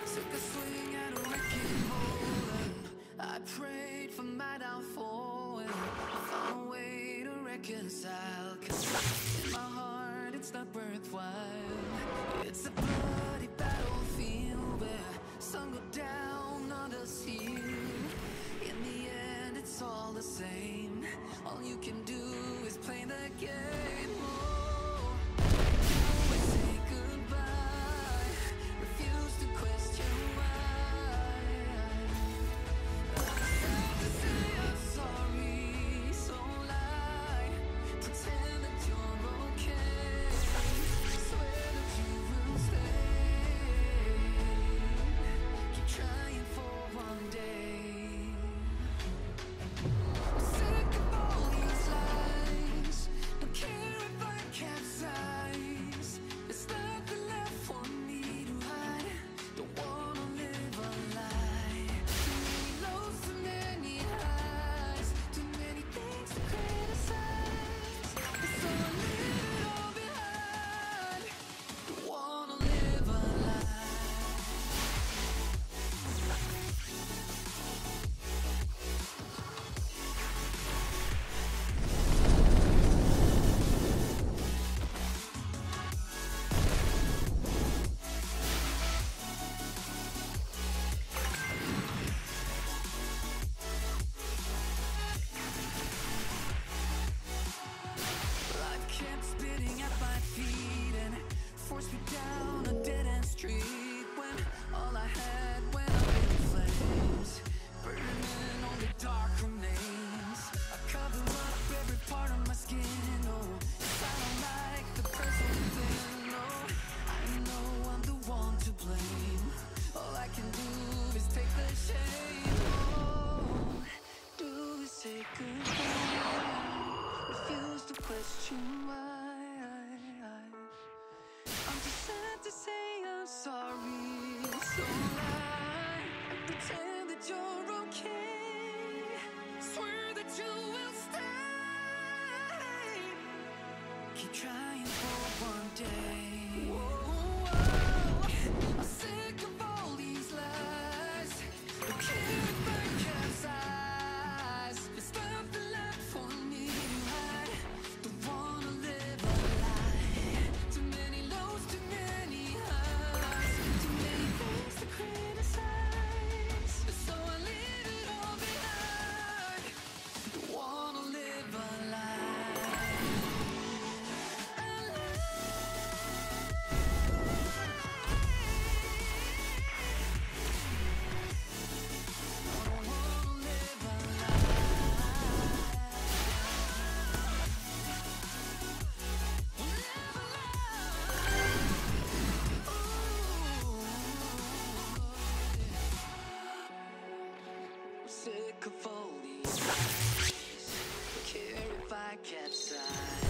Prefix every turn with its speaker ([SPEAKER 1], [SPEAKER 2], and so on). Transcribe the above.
[SPEAKER 1] Took a swing at a wrecking ball and I prayed for my downfall, and I found a way to reconcile, 'cause in my heart it's not worthwhile. It's a bloody battlefield where some go down, others heal. In the end it's all the same. All you can do is play the game. Oh, we say goodbye, refuse to question why. Sad to say I'm sorry, so lie, pretend that you're okay, swear that you will stay, keep trying for one day. I'm sick of all these lies, don't care if I capsize, there's nothing left for me to hide, don't wanna live a lie. Too many lows, too many highs, too many things to criticize, so I leave it all behind, don't wanna live a lie. Life kept spitting at my feet and forced me down a dead-end street, when all I had went up in flames, burning only dark remains. I cover up every part of my skin, oh, 'cause I don't like the person within. Oh, I know I'm the one to blame. All I can do is take the shame. Oh, do is say goodbye, refuse to question why. I'm just sad to say I'm sorry, so lie and pretend that you're okay, swear that you will stay, keep trying for one day. Whoa, I'm sick of all these lies, don't care if I capsize, there's nothing left for me to hide, don't wanna live a lie. Too many lows, too many highs, too many things to criticize, so I leave it all behind, don't wanna live a lie. A lie. I don't wanna live a sick of all these lies, don't care if I capsize.